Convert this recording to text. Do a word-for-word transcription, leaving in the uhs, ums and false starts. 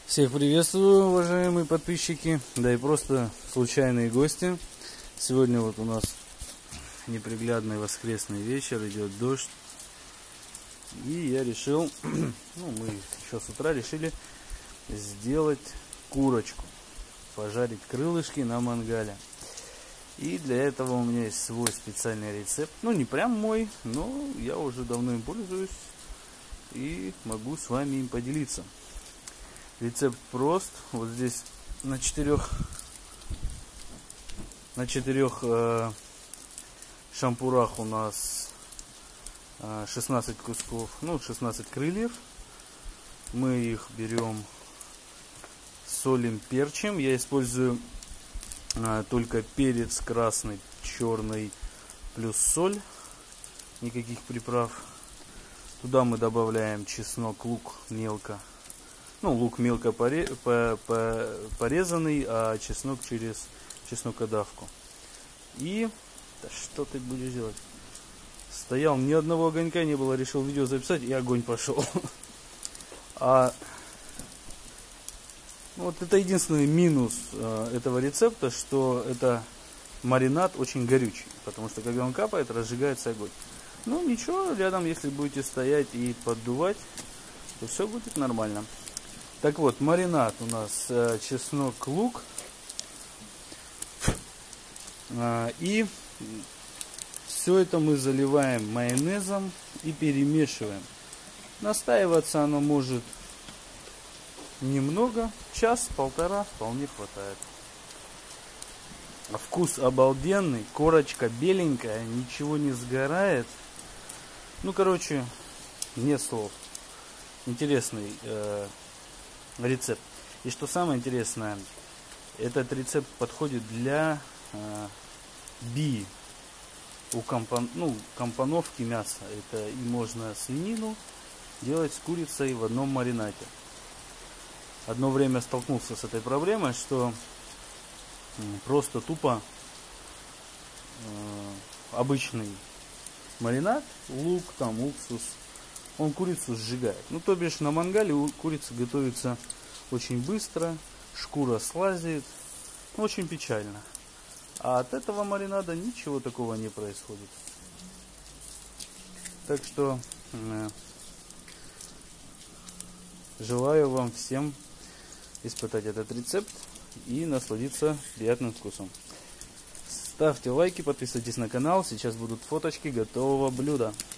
Всех приветствую, уважаемые подписчики, да и просто случайные гости. Сегодня вот у нас неприглядный воскресный вечер, идет дождь. И я решил, ну мы еще с утра решили сделать курочку, пожарить крылышки на мангале. И для этого у меня есть свой специальный рецепт. Ну не прям мой, но я уже давно им пользуюсь и могу с вами им поделиться. Рецепт прост. Вот здесь на четырех на четырех э, шампурах у нас э, шестнадцать кусков, ну шестнадцать крыльев. Мы их берем, солим, перчим. Я использую э, только перец красный, черный плюс соль, никаких приправ. Туда мы добавляем чеснок, лук мелко. Ну, лук мелко поре, по, по, порезанный, а чеснок через чеснокодавку. И да что ты будешь делать? Стоял, ни одного огонька не было, решил видео записать, и огонь пошел. А вот это единственный минус э, этого рецепта, что это маринад очень горючий, потому что когда он капает, разжигается огонь. Ну ничего, рядом, если будете стоять и поддувать, то все будет нормально. Так вот, маринад у нас э, чеснок, лук э, и все это мы заливаем майонезом и перемешиваем. Настаиваться оно может немного, час-полтора вполне хватает. Вкус обалденный, корочка беленькая, ничего не сгорает. Ну, короче, нет слов. Интересный э, рецепт. И что самое интересное, этот рецепт подходит для э, би, у компон, ну, компоновки мяса. Это и можно свинину делать с курицей в одном маринаде. Одно время столкнулся с этой проблемой, что э, просто тупо э, обычный маринад, лук, там уксус, он курицу сжигает. Ну, то бишь на мангале у курицы готовится очень быстро, шкура слазит, очень печально. А от этого маринада ничего такого не происходит. Так что э, желаю вам всем испытать этот рецепт и насладиться приятным вкусом. Ставьте лайки, подписывайтесь на канал, сейчас будут фоточки готового блюда.